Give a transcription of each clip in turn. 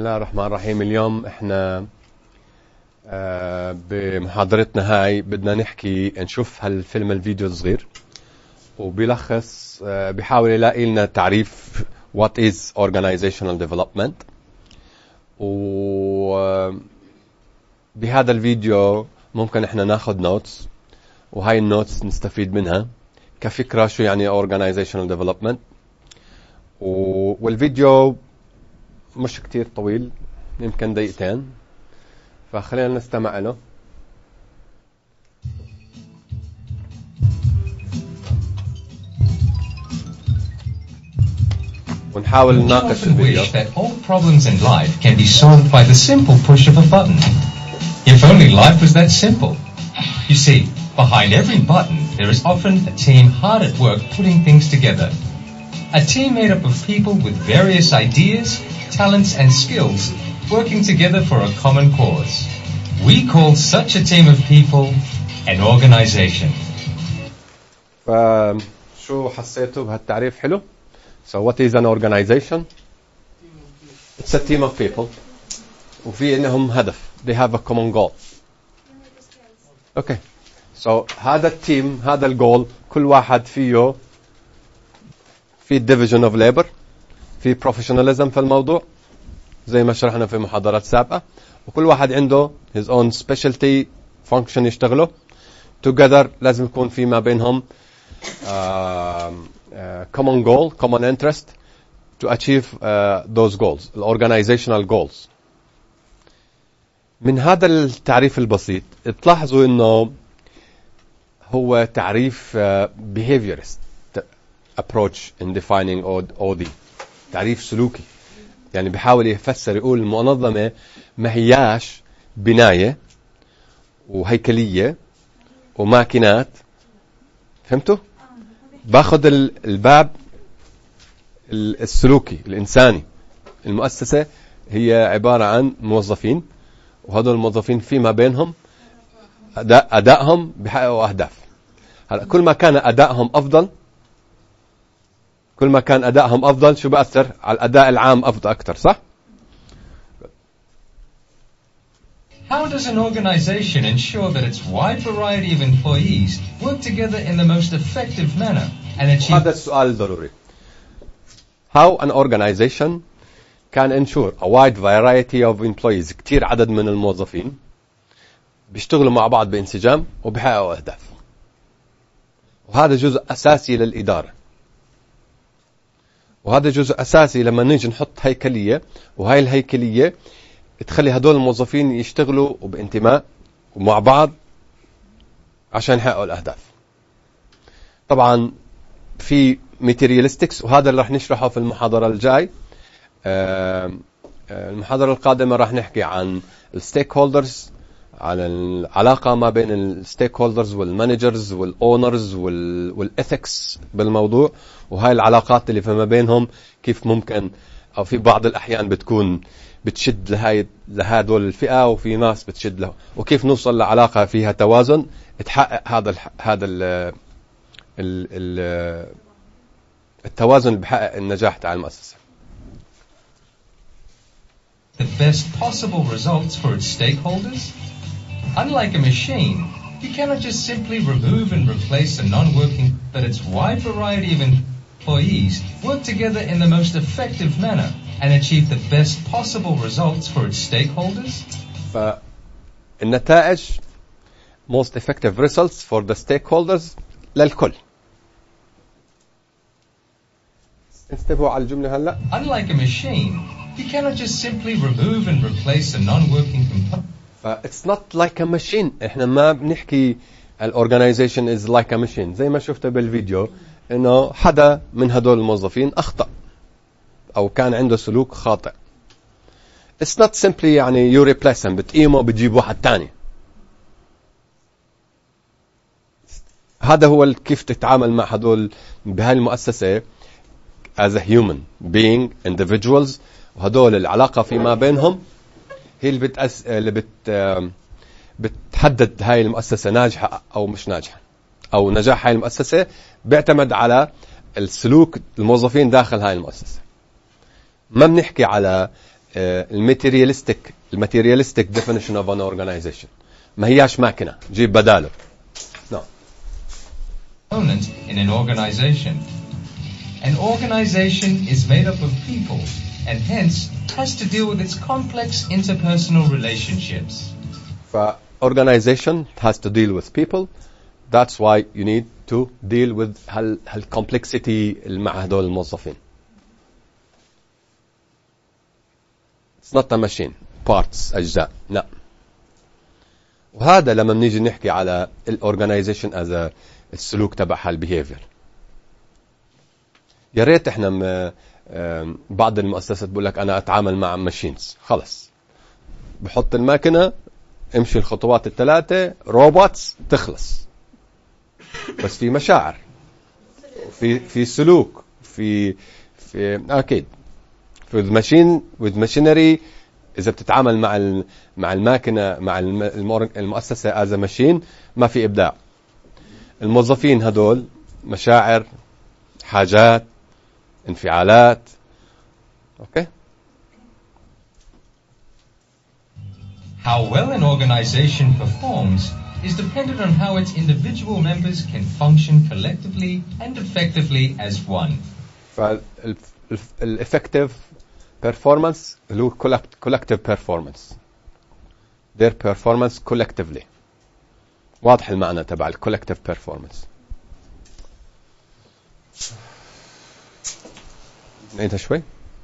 الله الرحمن الرحيم. اليوم احنا بمحاضرتنا هاي بدنا نشوف هالفيلم الفيديو الصغير وبيلخص بيحاول يلاقي لنا تعريف what is organizational development. وبهذا الفيديو ممكن احنا ناخد نوتس، وهاي النوتس نستفيد منها كفكرة شو يعني organizational development. والفيديو مش كتير طويل، يمكن دقيقتين، فخلينا نستمع له. ونحاول نناقش الفيديو. That all problems in life can be solved by the simple push of a button. If only life was that simple. You see, behind every button there is often a team hard at work putting things together. A team made up of people with various ideas, talents and skills working together for a common cause. We call such a team of people an organization. فشو حسيتوا بهالتعريف حلو؟ So what is an organization? It's a team of people. وفي إنهم هدف. They have a common goal. Okay. So هذا التيم، هذا الجول، كل واحد فيه في division of labor، في professionalism في الموضوع زي ما شرحنا في محاضرات سابقة، وكل واحد عنده his own specialty function يشتغله. Together لازم يكون في ما بينهم common goal, common interest to achieve those goals, organizational goals. من هذا التعريف البسيط تلاحظوا انه هو تعريف behaviorist approach in defining OD، تعريف سلوكي. يعني بيحاول يفسر، يقول المنظمة ما هياش بناية وهيكلية وماكينات. فهمتوا؟ باخذ الباب السلوكي الإنساني. المؤسسة هي عبارة عن موظفين، وهذول الموظفين فيما بينهم أدائهم بيحققوا أهداف. هلا كل ما كان أدائهم أفضل، كل ما كان أدائهم أفضل شو بأثر على الأداء العام أفضل أكتر، صح؟ How does an organization ensure that its wide variety of employees work together in the most effective manner and achieve... هذا السؤال ضروري. How an organization can ensure a wide variety of employees، كتير عدد من الموظفين بيشتغلوا مع بعض بانسجام وبيحققوا أهداف. وهذا جزء أساسي للإدارة، وهذا جزء أساسي لما نيجي نحط هيكلية، وهاي الهيكلية تخلي هدول الموظفين يشتغلوا بانتماء ومع بعض عشان يحققوا الأهداف. طبعا في materialistics، وهذا اللي راح نشرحه في المحاضرة الجاي. المحاضرة القادمة راح نحكي عن الستيك هولدرز، عن العلاقة ما بين الستيك هولدرز والمانجرز والأونرز والإثكس بالموضوع، وهاي العلاقات اللي فيما بينهم كيف ممكن أو في بعض الأحيان بتكون بتشد لهذول الفئة، وفي ناس بتشد له، وكيف نوصل لعلاقة فيها توازن تحقق هذا التوازن اللي بحقق النجاح تاع المؤسسة. The best possible results for its stakeholders? Unlike a machine, you cannot just simply remove and replace a non-working, but its wide variety of employees work together in the most effective manner and achieve the best possible results for its stakeholders. فالنتائج most effective results for the stakeholders للكل. انتبهوا على الجملة هلا. Unlike a machine, you cannot just simply remove and replace a non-working component. It's not like a machine. احنا ما بنحكي الorganization is like a machine. زي ما شفت بالفيديو انه حدا من هدول الموظفين اخطأ او كان عنده سلوك خاطئ. It's not simply يعني you replace him، بتقيمه بتجيب واحد تاني. هذا هو كيف تتعامل مع هدول بهاي المؤسسة as a human being individuals، وهدول العلاقة فيما بينهم هي اللي بتحدد هاي المؤسسة ناجحة أو مش ناجحة، أو نجاح هاي المؤسسة بيعتمد على السلوك الموظفين داخل هاي المؤسسة. ما بنحكي على الماتيرياليستيك definition of an organization. ما هياش ماكينة جيب بداله. No. Component in an organization. An organization is made up of people and hence has to deal with its complex interpersonal relationships. Organization has to deal with people. That's why you need to deal with complexity مع هدول الموظفين. It's not a machine. Parts أجزاء. لا. وهذا لما بنيجي نحكي على الorganization as السلوك تبعها البيهيفير. يا ريت احنا بعض المؤسسات بقول لك انا اتعامل مع ماشينز. خلص بحط الماكينه امشي الخطوات الثلاثه روبوتس تخلص. بس في مشاعر في سلوك في اكيد في الماشين with machinery. اذا بتتعامل مع الماكينه مع المؤسسه as a machine ما في ابداع. الموظفين هدول مشاعر حاجات انفعالات. اوكي. How well an organization performs is dependent on how its individual members can function collectively and effectively as one. فالeffective performance اللي هو collective performance. Their performance collectively. واضح المعنى تبع collective performance. نعيدها شوي.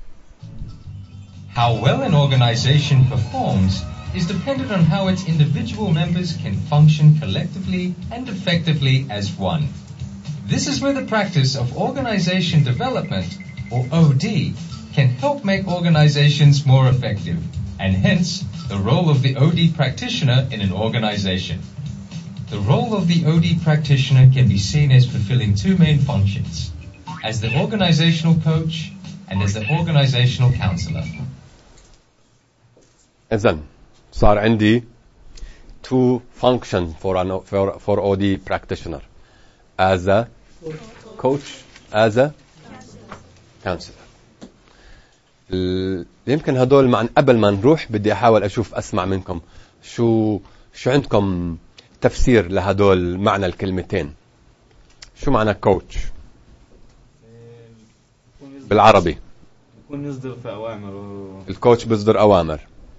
How well an organization performs is dependent on how its individual members can function collectively and effectively as one. This is where the practice of organization development, or OD, can help make organizations more effective, and hence the role of the OD practitioner in an organization. The role of the OD practitioner can be seen as fulfilling two main functions: as the organizational coach and as the organizational counselor. إذن صار عندي two functions for OD practitioner, as a coach, as a counselor. يمكن هدول مع قبل ما نروح بدي أحاول أشوف أسمع منكم شو عندكم تفسير لهدول معنى الكلمتين. شو معنى كوتش بالعربي؟ يكون يصدر في أوامر. الكوتش بيصدر أوامر.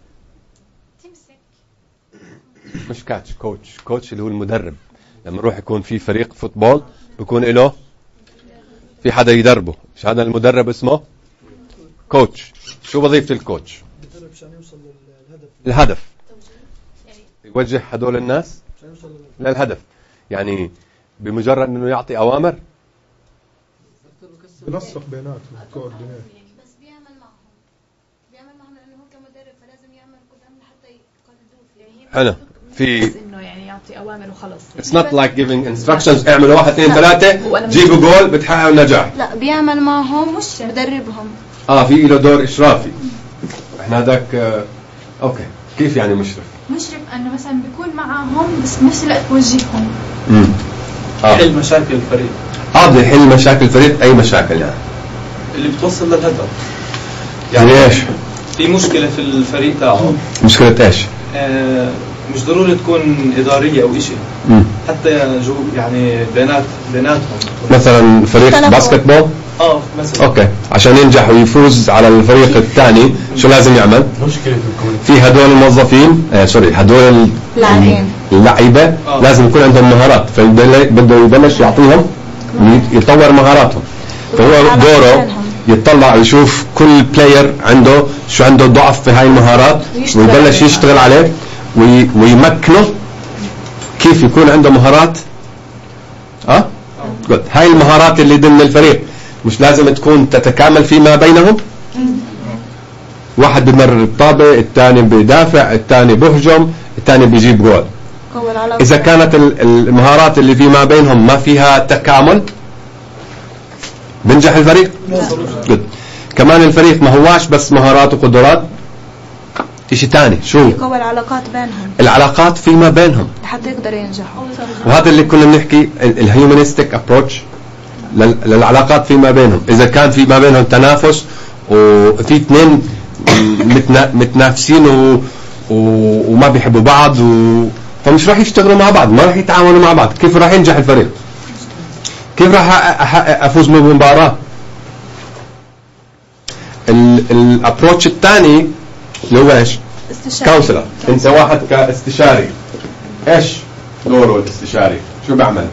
مش كوتش اللي هو المدرب. لما نروح يكون في فريق فوتبول بيكون له في حدا يدربه. مش هذا المدرب اسمه كوتش. شو وظيفة الكوتش؟ يدرب عشان يوصل للهدف. يوجه هدول الناس للهدف. يعني بمجرد انه يعطي اوامر بنسق بيناتهم كوردينيت. بس بيعمل معهم لانه هو كمدرب فلازم يعمل قدام حتى يقلدوه. حلو. في انه يعني يعطي اوامر وخلص. It's not like giving instructions. اعملوا 1 2 3 جيبوا جول بتحققوا النجاح. لا بيعمل معهم مش بدربهم. في له دور اشرافي. احنا هذاك اوكي. كيف يعني مشرف انه مثلا بيكون معهم بس بنفس الوقت بوجههم. يحل مشاكل الفريق. بده يحل مشاكل الفريق. اي مشاكل يعني اللي بتوصل للهدف. يعني ايش في مشكلة في الفريق تاعه. مشكلة ايش؟ مش ضروري تكون إدارية أو إشي. حتى يعني بيناتهم. مثلا فريق باسكتبول. مثلا. اوكي. عشان ينجح ويفوز على الفريق الثاني شو لازم يعمل؟ مشكلة تكون في هدول الموظفين هدول اللعيبة لازم يكون عندهم مهارات. فبده يبلش يعطيهم يطور مهاراتهم. فهو دوره يطلع يشوف كل بلاير عنده شو عنده ضعف في هاي المهارات ويبلش يشتغل عليه ويمكنه كيف يكون عنده مهارات. هاي المهارات اللي ضمن الفريق مش لازم تكون تتكامل فيما بينهم. واحد بمرر الطابة، الثاني بيدافع، الثاني بهجم، الثاني بيجيب جول. إذا كانت المهارات اللي فيما بينهم ما فيها تكامل بنجح الفريق. كمان الفريق ما هواش بس مهارات وقدرات، إشي تاني شو؟ يقوي العلاقات بينهم. العلاقات فيما بينهم لحتى يقدر ينجح. وهذا اللي كنا بنحكي الهيومانيستيك ابروتش للعلاقات فيما بينهم. إذا كان فيما بينهم تنافس وفي اثنين متنافسين وما بيحبوا بعض فمش راح يشتغلوا مع بعض، ما راح يتعاونوا مع بعض. كيف راح ينجح الفريق؟ كيف راح افوز بالمباراة؟ الابروتش الثاني اللي هو ايش؟ كونسلر. انت واحد كاستشاري، ايش دوره الاستشاري؟ شو بعمل؟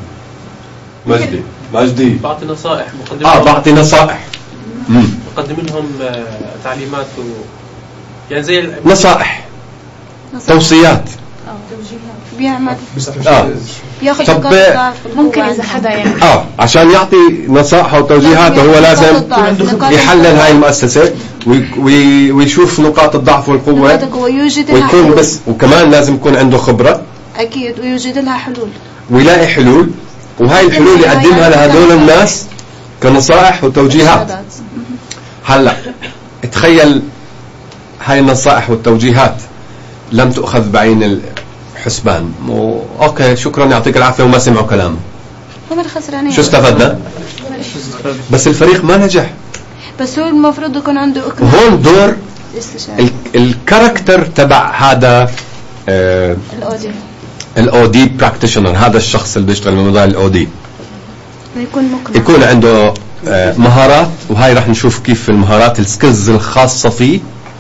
مجدي بعطي نصائح، بعطي نصائح، بقدم لهم تعليمات يعني زي نصائح، توصيات، بيعمل طب ممكن إذا حدا يعني عشان يعطي نصائح وتوجيهات هو لازم يحلل هاي المؤسسة ويشوف نقاط الضعف والقوة ويكون بس، وكمان لازم يكون عنده خبرة أكيد، ويوجد لها حلول ويلاقي حلول، وهاي الحلول يقدمها لهذول الناس كنصائح وتوجيهات. هلا تخيل هاي النصائح والتوجيهات لم تؤخذ بعين الحسبان، اوكي شكرا يعطيك العافية وما سمعوا كلامه، هم الخسرانين. شو استفدنا؟ بس الفريق ما نجح. بس هو المفروض يكون عنده هون دور الكاركتر تبع هذا الاودي براكتيشنر، هذا الشخص اللي بيشتغل بموضوع الاودي يكون عنده مهارات، وهاي راح نشوف كيف المهارات السكيلز الخاصة فيه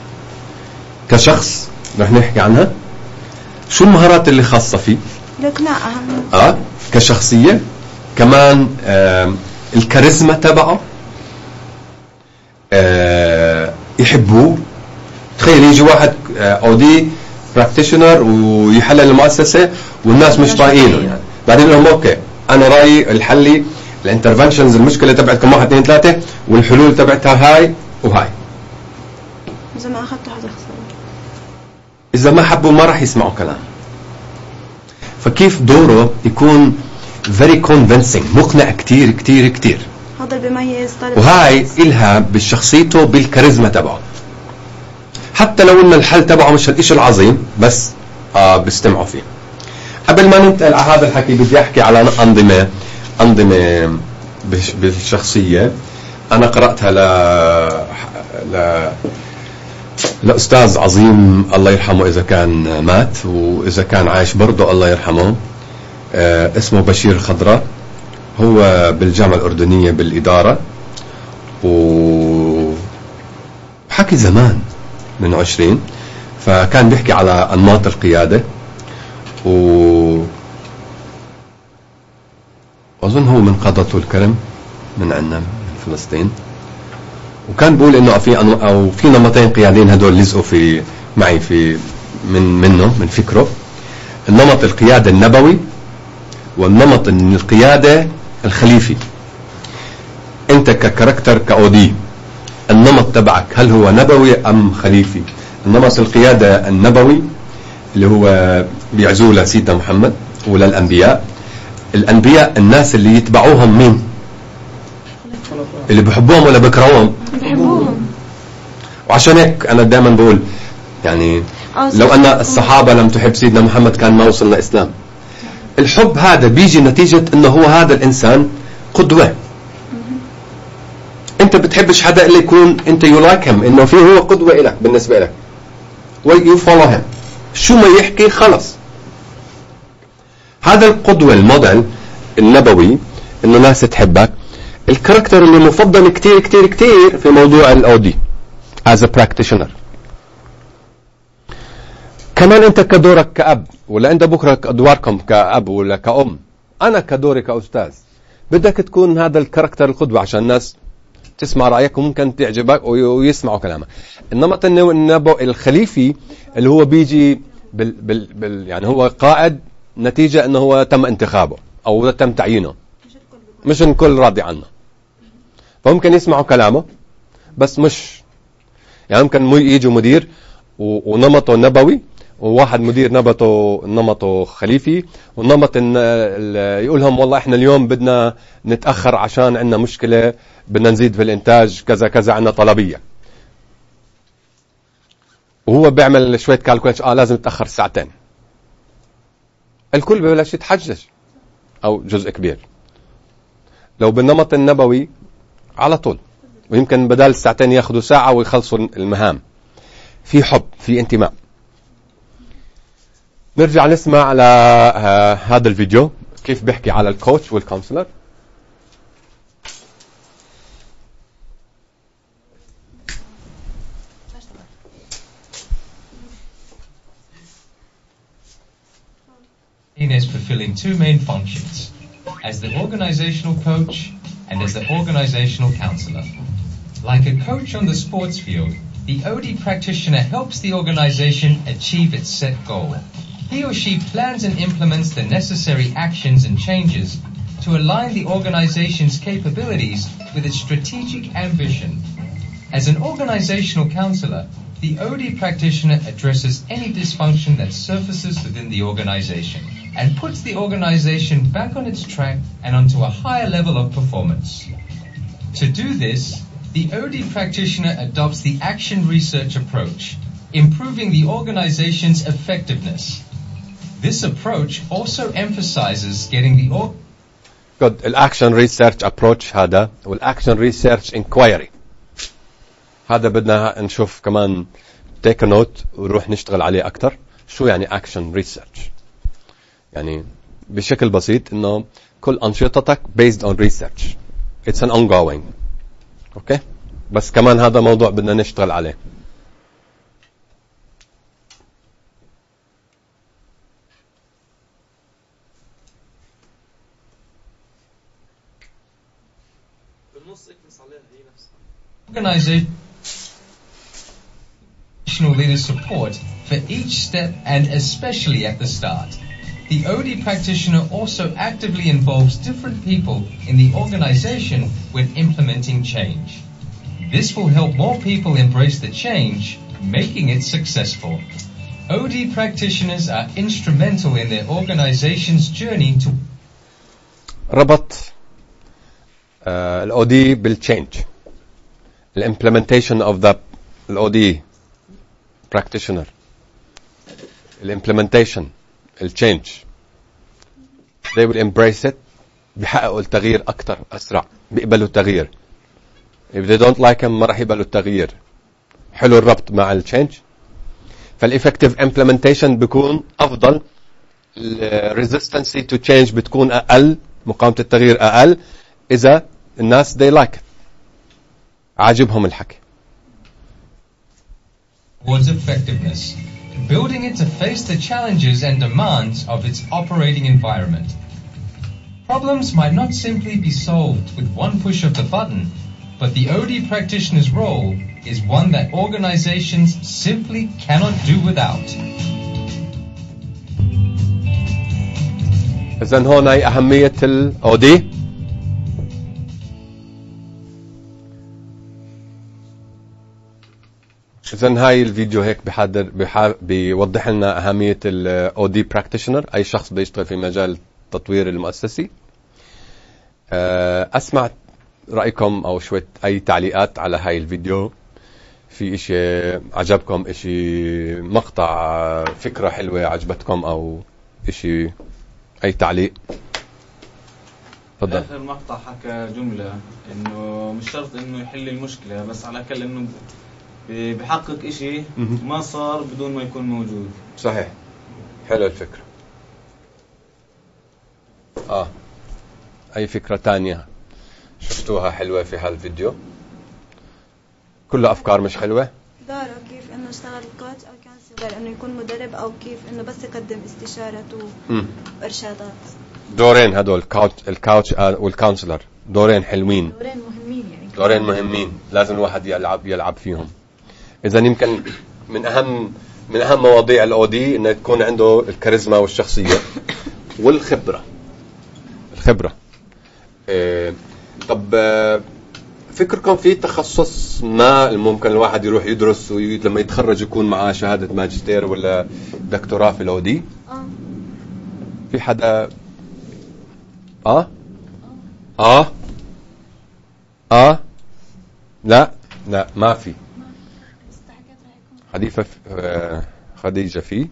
كشخص راح نحكي عنها. شو المهارات اللي خاصة فيه؟ الإقناع أهم. كشخصية، كمان الكاريزما تبعه، يحبوه. تخيل يجي واحد اودي براكتيشنر ويحلل المؤسسة والناس مش طايقينه، يعني بعدين لهم اوكي انا رايي الحلي الانترفنشنز المشكلة تبعتكم 1 2 3 والحلول تبعتها هاي وهاي. إذا ما أخذت هذا خسارة، إذا ما حبوا ما راح يسمعوا كلام. فكيف دوره يكون very convincing، مقنع كتير كتير كتير. هذا بيميز طالب، وهاي إلها بالشخصيته بالكاريزما تبعه. حتى لو إن الحل تبعه مش الإشي العظيم بس بيستمعوا فيه. قبل ما ننتقل على هذا الحكي بدي أحكي على أنظمة بالشخصية أنا قرأتها لأستاذ عظيم الله يرحمه إذا كان مات، وإذا كان عايش برضه الله يرحمه، اسمه بشير خضراء. هو بالجامعة الأردنية بالإدارة، وحكي زمان من 20، فكان بيحكي على أنماط القيادة، وأظن هو من قادته الكرم من عندنا من فلسطين. وكان بيقول انه في نمطين قياديين هدول لزقوا في معي في من فكره. النمط القيادة النبوي والنمط القيادة الخليفي. انت ككاركتر كأودي النمط تبعك هل هو نبوي ام خليفي؟ النمط القيادة النبوي اللي هو بيعزوه لسيدنا محمد وللأنبياء. الأنبياء الناس اللي يتبعوهم مين؟ اللي بحبوهم ولا بكرهوهم؟ بحبوهم. وعشان هيك أنا دائما بقول يعني لو أن الصحابة لم تحب سيدنا محمد كان ما وصلنا إسلام. الحب هذا بيجي نتيجة أنه هو هذا الإنسان قدوة. أنت بتحبش حدا اللي يكون أنت يلاكم إنه فيه هو قدوة إلك بالنسبة لك ويو فولو هيم، شو ما يحكي خلص. هذا القدوة الموديل النبوي إنه ناس تحبك. الكاركتر اللي مفضل كتير كتير كتير في موضوع الأودي as a practitioner. كمان أنت كدورك كأب، ولا أنت بكرة أدواركم كأب ولا كأم. أنا كدوري كأستاذ بدك تكون هذا الكاركتر القدوة عشان الناس تسمع رأيك وممكن تعجبك ويسمعوا كلامك. النمط النبوي الخليفي اللي هو بيجي يعني هو قائد نتيجة أنه هو تم انتخابه أو تم تعيينه، مش الكل راضي عنه، فممكن يسمعوا كلامه بس مش يعني ممكن يجوا مدير ونمطه نبوي، وواحد مدير نمطه خليفي، والنمط يقولهم والله احنا اليوم بدنا نتأخر عشان عندنا مشكلة، بدنا نزيد في الانتاج كذا كذا، عندنا طلبية، وهو بيعمل شوية كالكوليشن لازم تأخر ساعتين. الكل ببلش يتحجج او جزء كبير. لو بالنمط النبوي على طول، ويمكن بدال الساعتين ياخدوا ساعة ويخلصوا المهام. في حب، في انتماء. نرجع نسمع على هذا الفيديو كيف بيحكي على الكوتش والكونسلر. Is fulfilling two main functions, as the organizational coach and as the organizational counselor. Like a coach on the sports field, the OD practitioner helps the organization achieve its set goal. He or she plans and implements the necessary actions and changes to align the organization's capabilities with its strategic ambition. As an organizational counselor, the OD practitioner addresses any dysfunction that surfaces within the organization and puts the organization back on its track and onto a higher level of performance. To do this, the OD practitioner adopts the action research approach, improving the organization's effectiveness. This approach also emphasizes getting the Good. الأكشن ريسيرش approach هذا والأكشن ريسيرش inquiry هذا بدنا نشوف كمان take a note ونروح نشتغل عليه أكتر. شو يعني action research؟ يعني بشكل بسيط إنه كل أنشطتك based on research. It's an ongoing. أوكي؟ بس كمان هذا موضوع بدنا نشتغل عليه. Organizational leader support for each step and especially at the start. The OD practitioner also actively involves different people in the organization when implementing change. This will help more people embrace the change, making it successful. OD practitioners are instrumental in their organization's journey to ربط الOD بالchange. The implementation of the OD practitioner. The implementation, the change. They will embrace it. بيحققوا التغيير أكتر أسرع. بيقبلوا التغيير. If they don't like him ما راح يقبلوا التغيير. حلو الربط مع الchange. فالeffective implementation بيكون أفضل. resistance to change بتكون أقل. مقاومة التغيير أقل. إذا الناس they like it. عاجبهم الحكي. Towards effectiveness, building it to face the challenges and demands of its operating environment. Problems might not simply be solved with one push of the button, but the OD practitioner's role is one that organizations simply cannot do without. إذن هون هي أهمية الOD. إذن هاي الفيديو هيك بيوضح لنا أهمية الOD practitioner. أي شخص بيشتغل في مجال التطوير المؤسسي. أسمع رأيكم أو شوية أي تعليقات على هاي الفيديو. في إشي عجبكم، إشي مقطع فكرة حلوة عجبتكم أو إشي أي تعليق؟ تفضل. آخر مقطع حكى جملة إنه مش شرط إنه يحل المشكلة، بس على الأقل إنه بحقق إشي ما صار بدون ما يكون موجود. صحيح. حلو الفكرة. أي فكرة تانية شفتوها حلوة في هالفيديو؟ كلها أفكار مش حلوة؟ دوره كيف إنه اشتغل كوتش أو كونسلر، إنه يكون مدرب، أو كيف إنه بس يقدم استشارات وإرشادات. دورين هدول الكوتش والكونسلر، دورين حلوين. دورين مهمين يعني. دورين مهمين لازم الواحد يلعب فيهم. إذا يمكن من أهم مواضيع الOD إنه تكون عنده الكاريزما والشخصية والخبرة. الخبرة. طب فكركم في تخصص ما ممكن الواحد يروح يدرس ولما يتخرج يكون معاه شهادة ماجستير ولا دكتوراه في الOD؟ في حدا؟ لا ما في. خديجة في.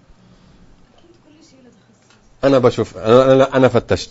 أنا بشوف أنا فتشت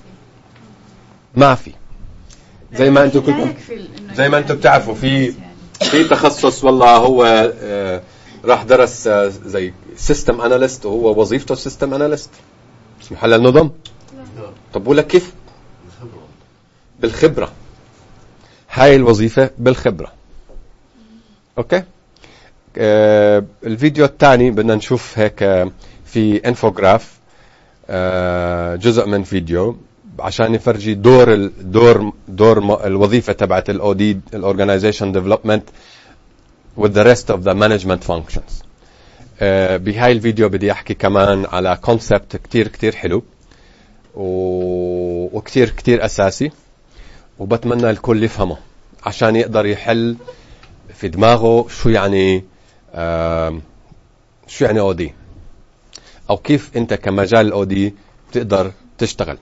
ما في. زي ما أنتم كلكم زي ما أنتم بتعرفوا في في تخصص والله هو راح درس زي سيستم اناليست وهو وظيفته سيستم اناليست اسمه محلل نظم. طب ولا كيف؟ بالخبرة. هاي الوظيفة بالخبرة. اوكي. الفيديو الثاني بدنا نشوف هيك في انفوجراف، جزء من فيديو عشان يفرجي دور الوظيفة تبعت الاودي الاورجنايزيشن ديفلوبمنت with the rest of the management functions. بهاي الفيديو بدي احكي كمان على كونسبت كتير حلو وكتير اساسي، وبتمنى الكل يفهمه عشان يقدر يحل في دماغه شو يعني اودي، او كيف انت كمجال الاودي بتقدر تشتغل.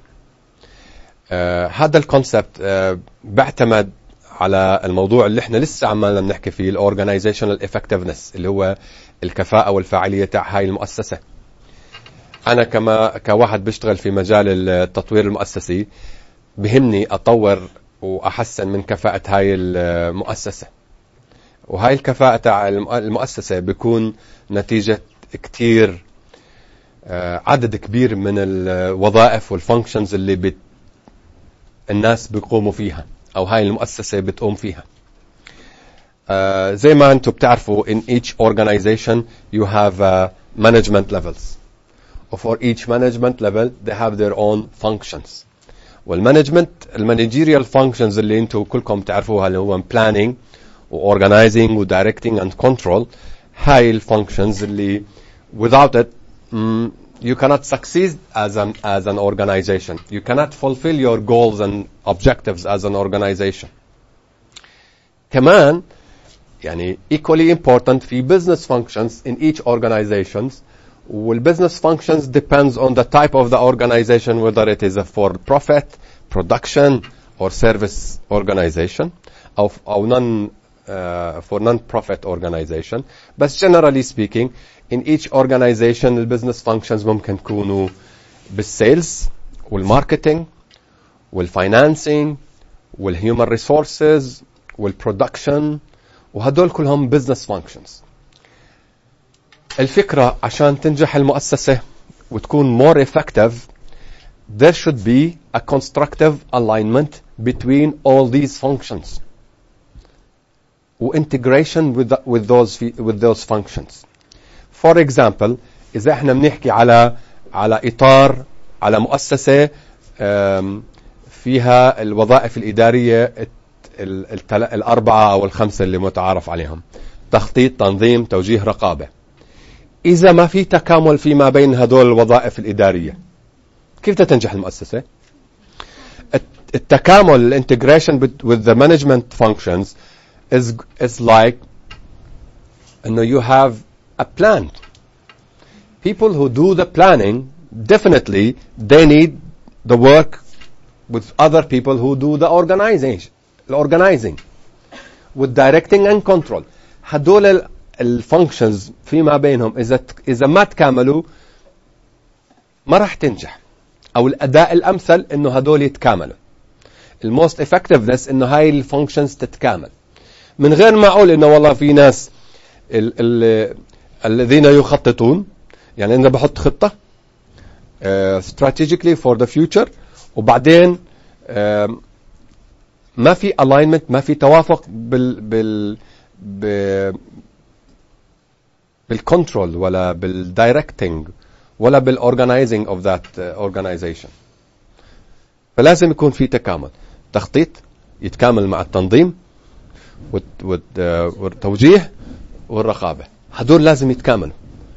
هذا الكونسبت بيعتمد على الموضوع اللي احنا لسه عمالنا بنحكي فيه، الاورجنايزيشنال افكتفنس، اللي هو الكفاءة والفاعلية تاع هاي المؤسسة. انا كواحد بشتغل في مجال التطوير المؤسسي بهمني اطور واحسن من كفاءة هاي المؤسسة، وهاي الكفاءة تاع المؤسسة بيكون نتيجة كتير عدد كبير من الوظائف والفانكشنز اللي الناس بيقوموا فيها او هاي المؤسسة بتقوم فيها. زي ما انتم بتعرفوا in each organization you have management levels, for each management level they have their own functions. المانجيريال functions اللي انتم كلكم تعرفوها اللي هو planning و organizing و directing and control، هاي الفانكشنز اللي without it you cannot succeed as an organization. You cannot fulfill your goals and objectives as an organization. كمان يعني equally important في business functions in each organizations. والbusiness functions depends on the type of the organization, whether it is a for profit, production or service organization or for non-profit organization. But generally speaking in each organization الbusiness functions ممكن يكونوا بالsales والmarketing والfinancing والhuman resources والproduction، وهدول كلهم business functions. الفكرة عشان تنجح المؤسسة وتكون more effective there should be a constructive alignment between all these functions و integration with those functions. For example إذا احنا بنحكي على إطار على مؤسسة فيها الوظائف الإدارية الأربعة أو الخمسة اللي متعارف عليهم: تخطيط، تنظيم، توجيه، رقابة. إذا ما في تكامل فيما بين هدول الوظائف الإدارية كيف تنجح المؤسسة؟ التكامل integration with the management functions is like you have a plan. People who do the planning definitely they need the work with other people who do the organizing with directing and control. هدول الفانكشنز فيما بينهم إذا ما تكاملوا ما راح تنجح، أو الأداء الأمثل إنه هدول يتكاملوا. الموست effectiveness إنه هاي الفانكشنز تتكامل. من غير ما أقول إنه والله في ناس الذين يخططون، يعني أنا بحط خطة strategically for the future وبعدين ما في alignment، ما في توافق بالcontrol ولا بالdirecting ولا بالorganizing of that organization. فلازم يكون في تكامل. تخطيط يتكامل مع التنظيم والتوجيه والرقابة، هدول لازم يتكاملوا.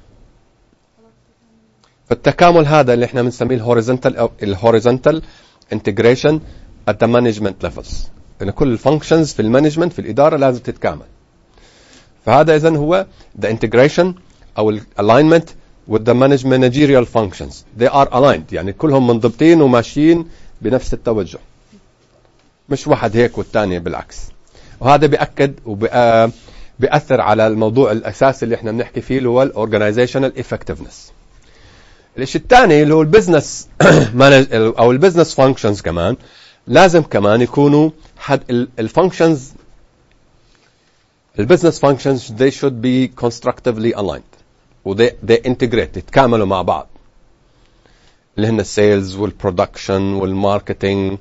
فالتكامل هذا اللي احنا بنسميه الهوريزونتال integration at the management levels، إن كل الفانكشنز في المانجمنت في الإدارة لازم تتكامل. فهذا إذن هو the integration أو alignment with the managerial functions. They are aligned، يعني كلهم منضبطين وماشيين بنفس التوجه، مش واحد هيك والثاني بالعكس. وهذا بيأكد وبيأثر على الموضوع الأساسي اللي احنا بنحكي فيه اللي هو organizational effectiveness. الشيء الثاني اللي هو البزنس أو البزنس functions كمان لازم كمان يكونوا الفانكشنز البزنس functions they should be constructively aligned they integrate يتكاملوا مع بعض اللي هن السيلز والبرودكشن والماركتينج.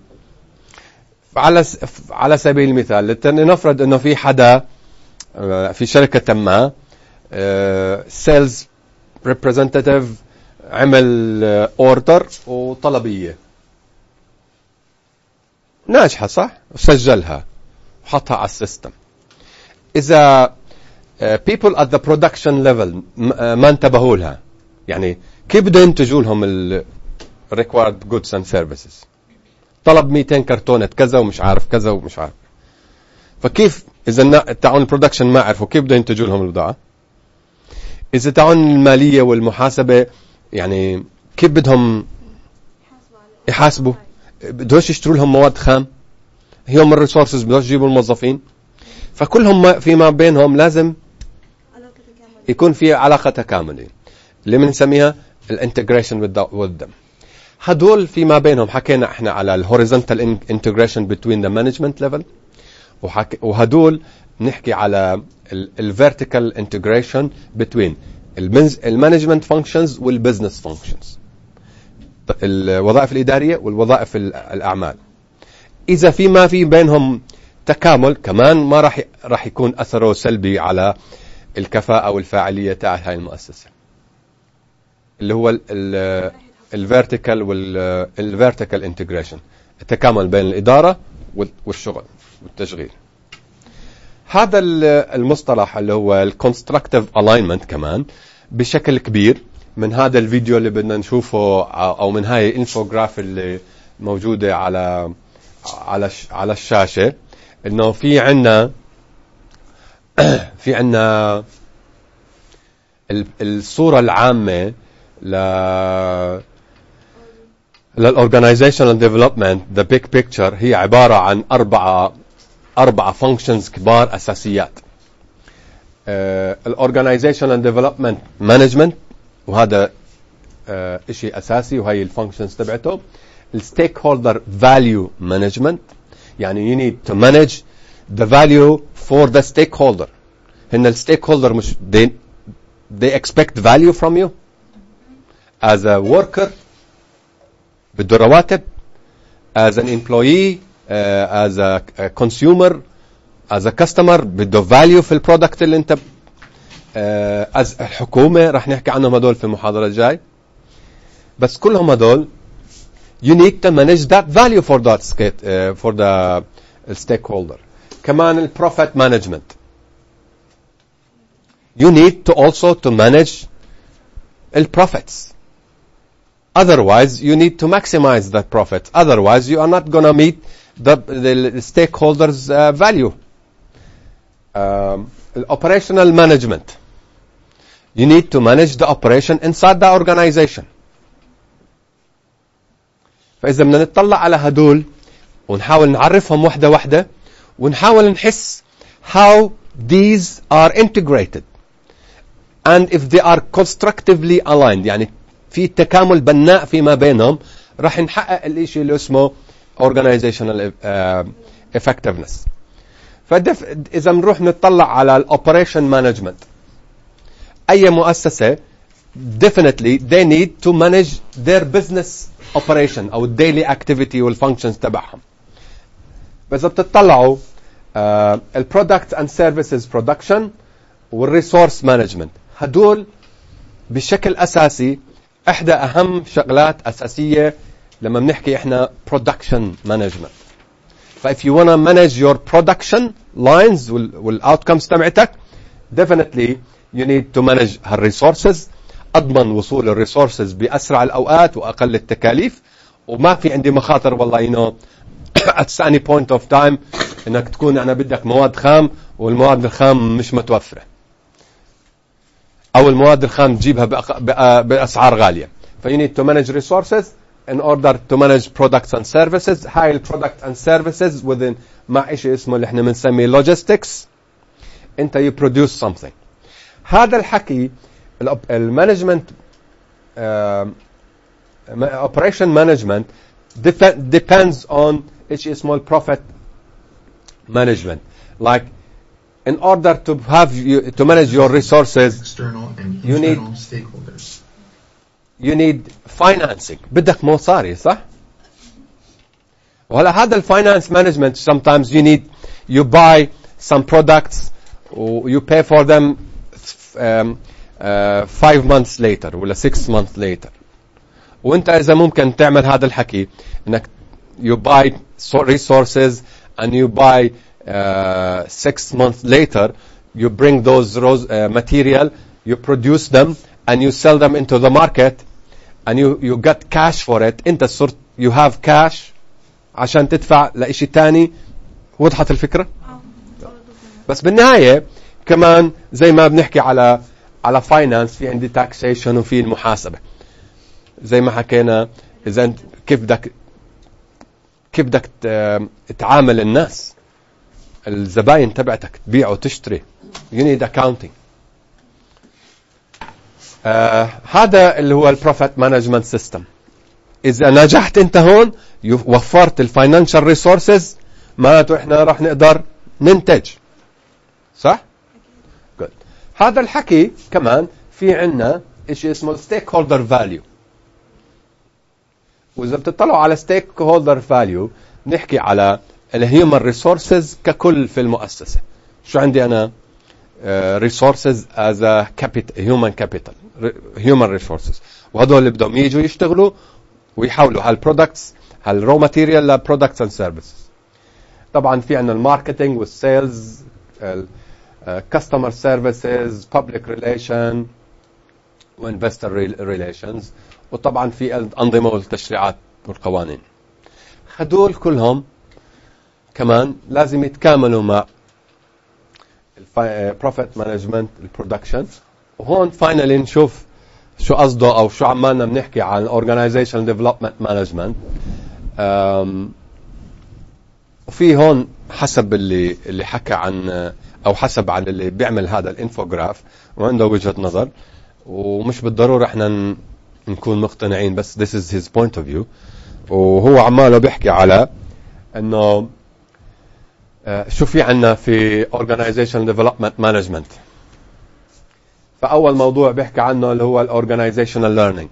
على سبيل المثال لنفرض انه في حدا في شركة ما سيلز ريبريزنتيف عمل اوردر وطلبية ناجحة صح وسجلها وحطها على السيستم. إذا people at the production level ما انتبهوا لها يعني كيف بده ينتجوا لهم ال required goods and services؟ طلب 200 كرتونة كذا ومش عارف كذا ومش عارف. فكيف إذا تعاون البرودكشن ما عرفوا كيف بده ينتجوا لهم البضاعة؟ إذا تعاون المالية والمحاسبة يعني كيف بدهم يحاسبوا؟ بدوش يشتروا لهم مواد خام؟ هيومن ريسورسز بدوش يجيبوا الموظفين؟ فكلهم فيما بينهم لازم يكون في علاقة تكاملية اللي بنسميها الانتجريشن with them. هدول فيما بينهم حكينا احنا على الهوريزونتال انتجريشن between the management level وهدول نحكي على الفيرتيكال انتجريشن between المانجمنت فانكشنز والبزنس فانكشنز الوظائف الإدارية والوظائف الأعمال. إذا ما في بينهم تكامل كمان ما راح يكون أثره سلبي على الكفاءة والفاعلية تاع هاي المؤسسة اللي هو الفيرتيكال والفيرتيكال انتجريشن التكامل بين الإدارة والشغل والتشغيل. هذا المصطلح اللي هو الكونستراكتيف الاينمنت كمان بشكل كبير من هذا الفيديو اللي بدنا نشوفه او من هاي الانفوجراف اللي موجودة على الشاشة انه في عنا الصورة العامة للorganizational development the big picture هي عبارة عن أربعة functions كبار أساسيات. الorganizational development management وهذا إشي أساسي وهي الfunctions تبعته. stakeholder value management يعني you need to manage the value for the stakeholder. هن stakeholder مش they expect value from you as a worker بده رواتب as an employee as a consumer as a customer بده value في البرودكت اللي انت as الحكومة راح نحكي عنهم هدول في المحاضرة الجاي. بس كلهم هدول you need to manage that value for that for the stakeholder. كمان ال profit management you need to also to manage the profits. Otherwise you need to maximize that profit. Otherwise you are not going to meet the stakeholders value. Operational management you need to manage the operation inside the organization. فإذا بدنا نطلع على هدول ونحاول نعرفهم واحدة واحدة ونحاول نحس how these are integrated and if they are constructively aligned يعني في تكامل بناء فيما بينهم راح نحقق الاشي اللي اسمه organizational effectiveness. فإذا بنروح نطلع على الoperation management أي مؤسسة definitely they need to manage their business operation أو daily activity والfunctions تبعهم. فإذا بتطلعوا الproduct and services production والresource management هدول بشكل أساسي إحدى أهم شغلات أساسية لما بنحكي إحنا production management. if you want to manage your production lines والoutcomes تبعتك definitely you need to manage الresources أضمن وصول الريسورسز بأسرع الأوقات وأقل التكاليف وما في عندي مخاطر والله at any point of time إنك تكون أنا بدك مواد خام والمواد الخام مش متوفرة أو المواد الخام تجيبها بأسعار غالية. you need to manage resources in order to manage products and services. هاي product and services within مع إشي اسمه اللي إحنا بنسميه logistics. أنت you produce something. هذا الحكي المانجمنت operation management depends on إيش اسمه profit management. like in order to manage your resources external and you need- internal stakeholders. you need financing. بدك مصاري صح؟ وهلا هذا الفاينانس management sometimes you buy some products you pay for them 5 months later ولا 6 months later. وانت اذا ممكن تعمل هذا الحكي انك you buy resources and you buy 6 months later you bring those material, you produce them and you sell them into the market and you get cash for it. انت صرت you have cash عشان تدفع لإشي تاني. وضحت الفكرة؟ بس بالنهاية كمان زي ما بنحكي على فاينانس في عندي تاكسيشن وفي المحاسبة زي ما حكينا. إذا أنت كيف بدك تعامل الناس الزباين تبعتك تبيع وتشتري. you need accounting. هذا اللي هو البروفيت مانجمنت سيستم. إذا نجحت أنت هون وفرت الفاينانشال ريسورسز معناته إحنا راح نقدر ننتج صح؟ good. هذا الحكي كمان في عنا إشي اسمه ستيك هولدر فاليو. وإذا بتطلعوا على ستيك هولدر فاليو نحكي على الهيومن ريسورسز ككل في المؤسسة. شو عندي أنا؟ resources as a human capital human resources وهدول اللي بدهم يجوا يشتغلوا ويحولوا هالبرودكتس هالرو ماتيريال لبرودكتس اند سيرفيسز. طبعا في عندنا الماركتينج والسيلز كاستمر سيرفيسز بابليك ريليشن وانفستر ريليشنز وطبعا في الانظمه والتشريعات والقوانين. هدول كلهم كمان لازم يتكاملوا مع البروفيت مانجمنت البرودكشن. وهون فاينلي نشوف شو قصده او شو عمالنا بنحكي عن اورجانيزيشن ديفلوبمنت مانجمنت. وفي هون حسب اللي حكى عن او حسب على اللي بيعمل هذا الانفوجراف وعنده وجهة نظر ومش بالضرورة احنا نكون مقتنعين بس this is his point of view. وهو عماله بيحكي على انه شو في عنا في organization development management. فأول موضوع بيحكي عنه اللي هو organizational learning.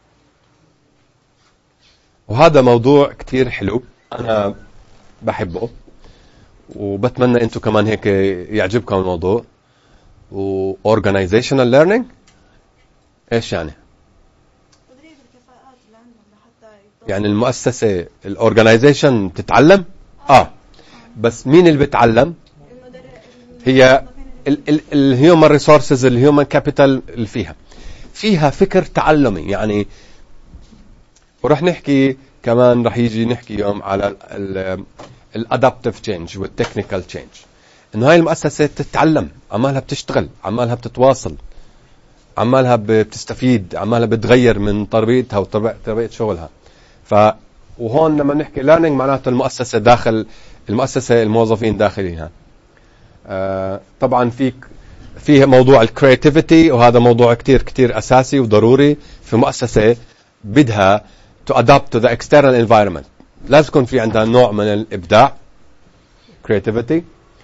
وهذا موضوع كتير حلو أنا بحبه وبتمنى أنتم كمان هيك يعجبكم الموضوع. organizational learning إيش يعني؟ تدريب الكفاءات اللي عندهم لحتى يعني المؤسسة الorganization بتتعلم؟ بس مين اللي بتعلم؟ هي الهيومن ريسورسز الهيومن كابيتال اللي فيها فكر تعلمي يعني. ورح نحكي كمان رح يجي نحكي يوم على الادابتيف تشينج والتكنيكال تشينج. انه هاي المؤسسة تتعلم عمالها بتشتغل عمالها بتتواصل عمالها بتستفيد عمالها بتغير من طريقتها وطريقة شغلها. وهون لما نحكي learning معناته المؤسسة داخل المؤسسة الموظفين داخلينها. طبعا فيه موضوع الكرياتيفيتي وهذا موضوع كتير أساسي وضروري في مؤسسة بدها to adapt to the external environment. لازم يكون في عندها نوع من الإبداع creativity.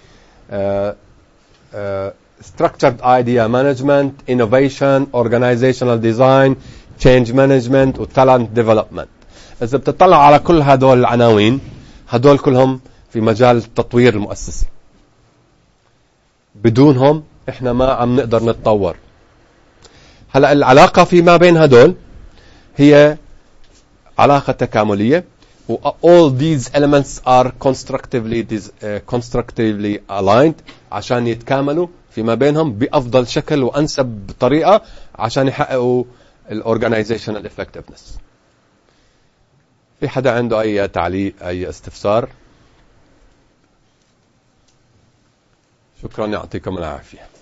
Structured idea management, innovation, organizational design, change management و talent development. إذا بتطلع على كل هدول العناوين هدول كلهم في مجال التطوير المؤسسي. بدونهم احنا ما عم نقدر نتطور. هلا العلاقة فيما بين هدول هي علاقة تكاملية و all these elements are constructively aligned عشان يتكاملوا فيما بينهم بأفضل شكل وأنسب طريقة عشان يحققوا الorganizational effectiveness. في حدا عنده أي تعليق أي استفسار؟ شكرا يعطيكم العافية.